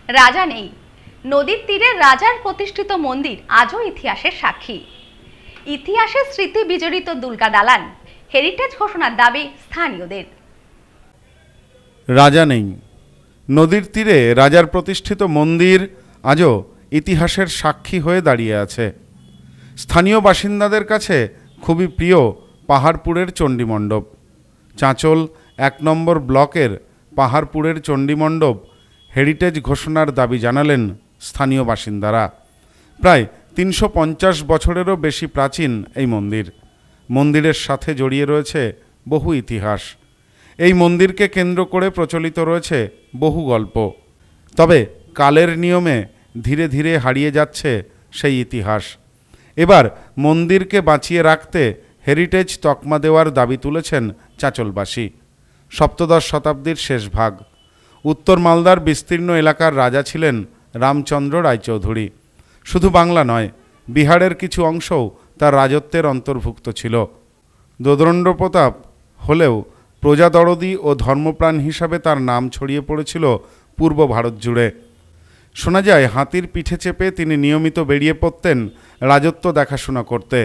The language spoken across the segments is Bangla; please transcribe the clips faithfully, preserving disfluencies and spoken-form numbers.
রাজা নেই। নদীর তীরে রাজার প্রতিষ্ঠিত মন্দির আজও ইতিহাসের সাক্ষী। ইতিহাসের স্মৃতি বিজড়িত দুর্গা দালান, হেরিটেজ ঘোষণার দাবি স্থানীয়দের। রাজা নেই। নদীর তীরে রাজার প্রতিষ্ঠিত মন্দির আজও ইতিহাসের সাক্ষী হয়ে দাঁড়িয়ে আছে। স্থানীয় বাসিন্দাদের কাছে খুবই প্রিয় পাহাড়পুরের চণ্ডীমণ্ডপ। চাঁচল এক নম্বর ব্লকের পাহাড়পুরের চণ্ডীমণ্ডপ হেরিটেজ ঘোষণার দাবি জানালেন স্থানীয় বাসিন্দারা। প্রায় তিনশো পঞ্চাশ বছরেরও বেশি প্রাচীন এই মন্দির। মন্দিরের সাথে জড়িয়ে রয়েছে বহু ইতিহাস। এই মন্দিরকে কেন্দ্র করে প্রচলিত রয়েছে বহু গল্প। তবে কালের নিয়মে ধীরে ধীরে হারিয়ে যাচ্ছে সেই ইতিহাস। এবার মন্দিরকে বাঁচিয়ে রাখতে হেরিটেজ তকমা দেওয়ার দাবি তুলেছেন চাঁচলবাসী। সপ্তদশ শতাব্দীর শেষ ভাগ উত্তর মালদার বিস্তীর্ণ এলাকার রাজা ছিলেন রামচন্দ্র রায়চৌধুরী। শুধু বাংলা নয়, বিহারের কিছু অংশও তার রাজত্বের অন্তর্ভুক্ত ছিল। দোদণ্ডপ্রতাপ হলেও প্রজাদরদি ও ধর্মপ্রাণ হিসাবে তার নাম ছড়িয়ে পড়েছিল পূর্ব ভারত জুড়ে। শোনা যায় হাতির পিঠে চেপে তিনি নিয়মিত বেরিয়ে পড়তেন রাজত্ব দেখাশোনা করতে।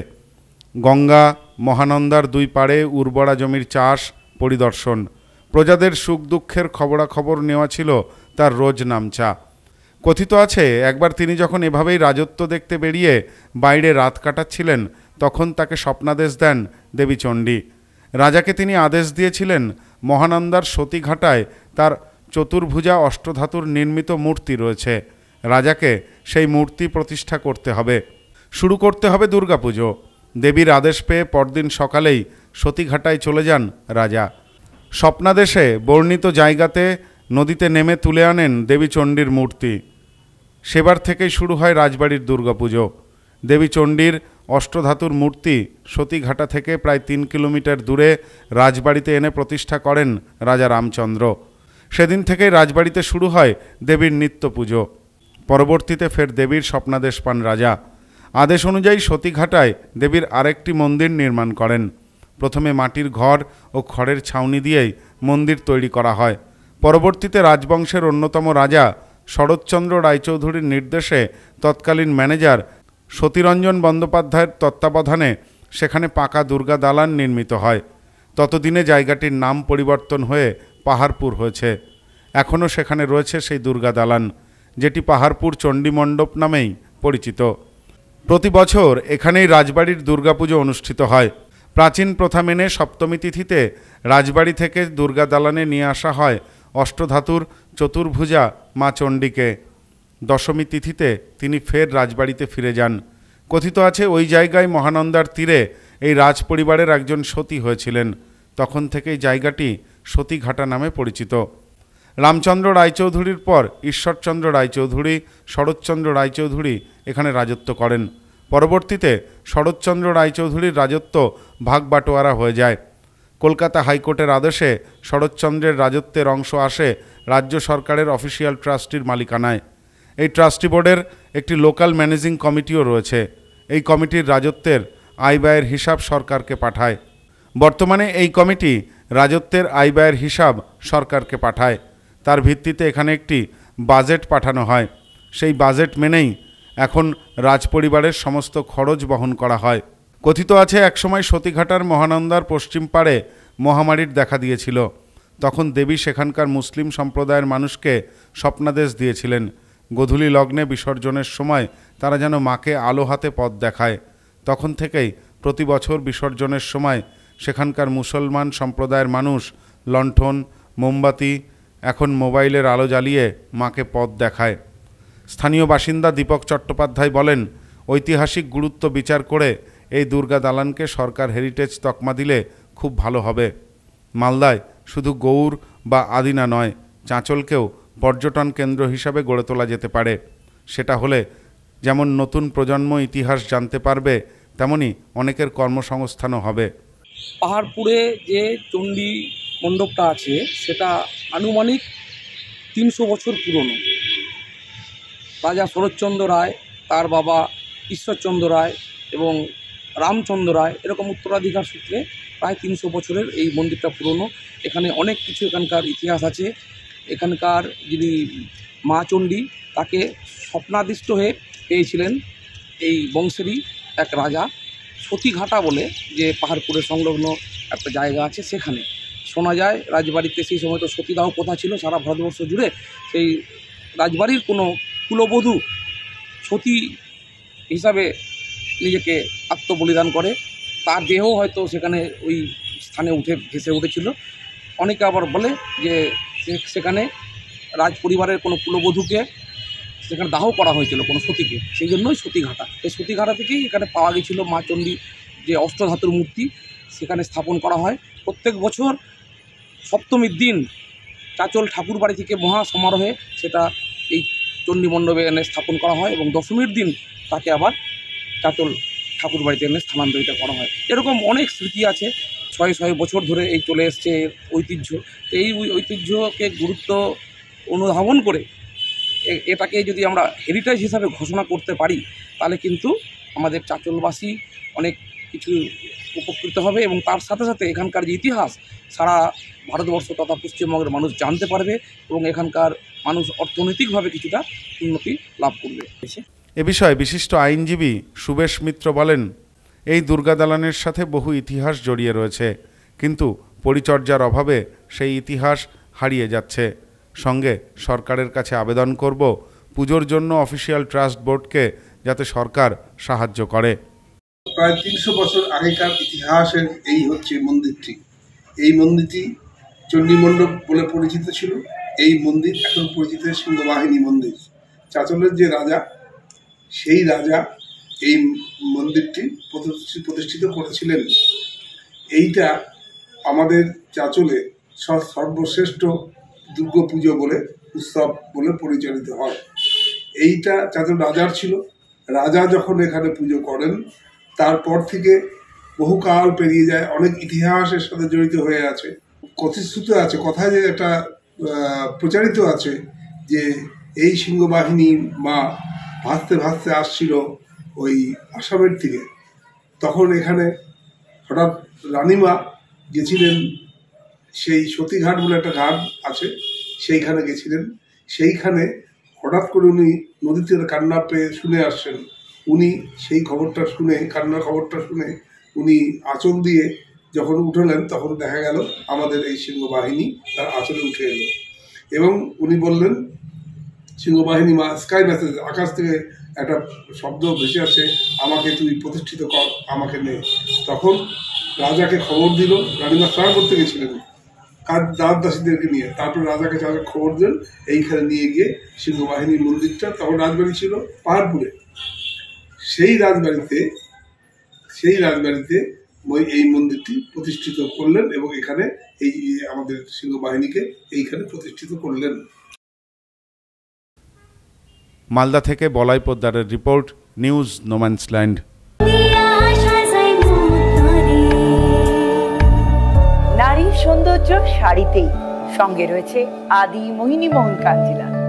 গঙ্গা মহানন্দার দুই পাড়ে উর্বরা জমির চাষ পরিদর্শন, প্রজাদের সুখ দুঃখের খবরাখবর নেওয়া ছিল তার রোজ নামচা। কথিত আছে একবার তিনি যখন এভাবেই রাজত্ব দেখতে বেরিয়ে বাইরে রাত কাটাচ্ছিলেন, তখন তাকে স্বপ্নাদেশ দেন দেবী চণ্ডী। রাজাকে তিনি আদেশ দিয়েছিলেন মহানন্দার সতীঘাটায় তার চতুর্ভুজা অষ্টধাতুর নির্মিত মূর্তি রয়েছে। রাজাকে সেই মূর্তি প্রতিষ্ঠা করতে হবে, শুরু করতে হবে দুর্গাপুজো। দেবীর আদেশ পেয়ে পরদিন সকালেই সতীঘাটায় চলে যান রাজা। স্বপ্নাদেশে বর্ণিত জায়গাতে নদীতে নেমে তুলে আনেন দেবী চণ্ডীর মূর্তি। সেবার থেকেই শুরু হয় রাজবাড়ির দুর্গাপুজো। দেবী চণ্ডীর অষ্টধাতুর মূর্তি সতীঘাটা থেকে প্রায় তিন কিলোমিটার দূরে রাজবাড়িতে এনে প্রতিষ্ঠা করেন রাজা রামচন্দ্র। সেদিন থেকেই রাজবাড়িতে শুরু হয় দেবীর নিত্য পুজো। পরবর্তীতে ফের দেবীর স্বপ্নাদেশ পান রাজা। আদেশ অনুযায়ী সতীঘাটায় দেবীর আরেকটি মন্দির নির্মাণ করেন। প্রথমে মাটির ঘর ও খড়ের ছাউনি দিয়েই মন্দির তৈরি করা হয়। পরবর্তীতে রাজবংশের অন্যতম রাজা শরৎচন্দ্র রায়চৌধুরীর নির্দেশে তৎকালীন ম্যানেজার সতীরঞ্জন বন্দ্যোপাধ্যায়ের তত্ত্বাবধানে সেখানে পাকা দুর্গা দালান নির্মিত হয়। ততদিনে জায়গাটির নাম পরিবর্তন হয়ে পাহাড়পুর হয়েছে। এখনও সেখানে রয়েছে সেই দুর্গা দালান, যেটি পাহাড়পুর চণ্ডীমণ্ডপ নামেই পরিচিত। প্রতি বছর এখানেই রাজবাড়ির দুর্গাপুজো অনুষ্ঠিত হয়। প্রাচীন প্রথা মেনে সপ্তমী তিথিতে রাজবাড়ি থেকে দুর্গা দালানে নিয়ে আসা হয় অষ্টধাতুর চতুর্ভুজা মা চণ্ডীকে। দশমী তিথিতে তিনি ফের রাজবাড়িতে ফিরে যান। কথিত আছে ওই জায়গায় মহানন্দার তীরে এই রাজ পরিবারের একজন সতী হয়েছিলেন। তখন থেকেই জায়গাটি সতীঘাটা নামে পরিচিত। রামচন্দ্র রায়চৌধুরীর পর ঈশ্বরচন্দ্র রায়চৌধুরী, শরৎচন্দ্র রায়চৌধুরী এখানে রাজত্ব করেন। পরবর্তীতে শরৎচন্দ্র রায়চৌধুরীর রাজত্ব ভাগ বাটোয়ারা হয়ে যায়। কলকাতা হাইকোর্টের আদেশে শরৎচন্দ্রের রাজত্বের অংশ আসে রাজ্য সরকারের অফিসিয়াল ট্রাস্টির মালিকানায়। এই ট্রাস্টি বোর্ডের একটি লোকাল ম্যানেজিং কমিটিও রয়েছে। এই কমিটির রাজত্বের আয় ব্যয়ের হিসাব সরকারকে পাঠায়। বর্তমানে এই কমিটি রাজত্বের আয় ব্যয়ের হিসাব সরকারকে পাঠায়। তার ভিত্তিতে এখানে একটি বাজেট পাঠানো হয়। সেই বাজেট মেনেই এখন রাজপরিবারের সমস্ত খরচ বহন করা হয়। কথিত আছে একসময় সতীঘাটার মহানন্দার পশ্চিম পাড়ে মহামারীর দেখা দিয়েছিল। তখন দেবী সেখানকার মুসলিম সম্প্রদায়ের মানুষকে স্বপ্নাদেশ দিয়েছিলেন গোধূলি লগ্নে বিসর্জনের সময় তারা যেন মাকে আলো হাতে পথ দেখায়। তখন থেকেই প্রতি বছর বিসর্জনের সময় সেখানকার মুসলমান সম্প্রদায়ের মানুষ লণ্ঠন, মোমবাতি, এখন মোবাইলের আলো জ্বালিয়ে মাকে পথ দেখায়। স্থানীয় বাসিন্দা দীপক চট্টোপাধ্যায় বলেন, ঐতিহাসিক গুরুত্ব বিচার করে এই দুর্গা দালানকে সরকার হেরিটেজ তকমা দিলে খুব ভালো হবে। মালদায় শুধু গৌড় বা আদিনা নয়, চাঁচলকেও পর্যটন কেন্দ্র হিসাবে গড়ে তোলা যেতে পারে। সেটা হলে যেমন নতুন প্রজন্ম ইতিহাস জানতে পারবে, তেমনি অনেকের কর্মসংস্থানও হবে। পাহাড়পুরে যে চণ্ডী মণ্ডপটা আছে সেটা আনুমানিক তিনশো বছর পুরনো। রাজা শরৎচন্দ্র রায়, তার বাবা ঈশ্বরচন্দ্র রায় এবং রামচন্দ্র রায় এরকম উত্তরাধিকার সূত্রে প্রায় তিনশো বছরের এই মন্দিরটা পুরনো। এখানে অনেক কিছু এখানকার ইতিহাস আছে। এখানকার যিনি মা চণ্ডী তাকে স্বপ্নাদিষ্ট হয়ে পেয়েছিলেন এই বংশেরই এক রাজা সতীঘাটা বলে, যে পাহাড়পুরের সংলগ্ন একটা জায়গা আছে, সেখানে শোনা যায় রাজবাড়িতে সেই সময় তো সতীদাহ প্রথা ছিল সারা ভারতবর্ষ জুড়ে। সেই রাজবাড়ির কোনো কুলবধূ সতী হিসাবে নিজেকে আত্মবলিদান করে, তার দেহ হয়তো সেখানে ওই স্থানে উঠে ভেসে উঠেছিল। অনেকে আবার বলে যে সেখানে রাজ পরিবারের কোনো কুলবধূকে সেখানে দাহ করা হয়েছিল কোনো সতীকে, সেই জন্যই সতীঘাটা। এই সতীঘাটা থেকেই এখানে পাওয়া গেছিল মা চণ্ডী যে অষ্টধাতুর মূর্তি, সেখানে স্থাপন করা হয়। প্রত্যেক বছর সপ্তমীর দিন চাচল ঠাকুর বাড়ি থেকে মহা সমারোহে সেটা এই চণ্ডী মণ্ডপে এনে স্থাপন করা হয় এবং দশমীর দিন তাকে আবার চাচল ঠাকুর বাড়িতে এনে স্থানান্তরিত করা হয়। এরকম অনেক স্মৃতি আছে, ছয় ছয় বছর ধরে এই চলে এসছে ঐতিহ্য। তো এই ঐতিহ্যকে গুরুত্ব অনুধাবন করে এটাকে যদি আমরা হেরিটেজ হিসাবে ঘোষণা করতে পারি, তাহলে কিন্তু আমাদের চাচলবাসী অনেক কিছু উপকৃত হবে এবং তার সাথে সাথে এখানকার যে ইতিহাস সারা ভারতবর্ষ তথা পশ্চিমবঙ্গের মানুষ জানতে পারবে এবং এখানকার মানুষ অর্থনৈতিকভাবে কিছুটা উন্নতি লাভ করবে। এ বিষয়ে বিশিষ্ট আইনজীবী সুবেশ মিত্র বলেন, এই দুর্গা দালানের সাথে বহু ইতিহাস জড়িয়ে রয়েছে, কিন্তু পরিচর্যার অভাবে সেই ইতিহাস হারিয়ে যাচ্ছে। সঙ্গে সরকারের কাছে আবেদন করব পুজোর জন্য অফিসিয়াল ট্রাস্ট বোর্ডকে যাতে সরকার সাহায্য করে। প্রায় তিনশো বছর আগেকার ইতিহাসের এই হচ্ছে মন্দিরটি। এই মন্দিরটি চণ্ডী মণ্ডপ বলে পরিচিত ছিল। এই মন্দির এখন পরিচিত সিংহবাহিনী মন্দির। চাচলের যে রাজা, সেই রাজা এই মন্দিরটি প্রতিষ্ঠিত করেছিলেন। এইটা আমাদের চাচলে সর্বশ্রেষ্ঠ দুর্গা পুজো বলে উৎসব বলে পরিচালিত হয়। এইটা চাচল রাজার ছিল। রাজা যখন এখানে পুজো করেন, তারপর থেকে বহুকাল পেরিয়ে যায়, অনেক ইতিহাসের সাথে জড়িত হয়ে আছে। কথিত আছে, কথায় যে একটা প্রচারিত আছে যে এই সিংহবাহিনী মা ভাসতে ভাসতে আসছিল ওই আসামের থেকে। তখন এখানে হঠাৎ রানীমা গেছিলেন, সেই সতীঘাট বলে একটা ঘাট আছে, সেইখানে গেছিলেন। সেইখানে হঠাৎ করে উনি নদীতে কান্না পেয়ে শুনে আসছেন। উনি সেই খবরটা শুনে, কান্নার খবরটা শুনে উনি আঁচল দিয়ে যখন উঠলেন, তখন দেখা গেল আমাদের এই সিংহবাহিনী তার আঁচলে উঠে এলো এবং উনি বললেন, সিংহবাহিনী মা স্কাই মেসেজ, আকাশ থেকে একটা শব্দ ভেসে আসছে, আমাকে তুই প্রতিষ্ঠিত কর, আমাকে নে। তখন রাজাকে খবর দিল। রানীমা স্নান করতে গেছিলেন কার দাস দাসীদেরকে নিয়ে। তারপর রাজাকে যাকে খবর দেন, এইখানে নিয়ে গিয়ে সিংহবাহিনী মন্দিরটা, তখন রাজবাড়ি ছিল পাহাড়পুরে, সেই রাজবাড়িতে সেই রাজবাড়িতে এই মন্দিরটি প্রতিষ্ঠিত করলেন এবং এখানে এই আমাদের সিংহবাহিনীকে এইখানে প্রতিষ্ঠিত করলেন। মালদা থেকে বলাই পোদ্দারের রিপোর্ট, নিউজ নোম্যান্সল্যান্ড। নারীর সৌন্দর্য শাড়িতেই, সঙ্গে রয়েছে আদি মোহিনী মোহন কাঞ্জিলা।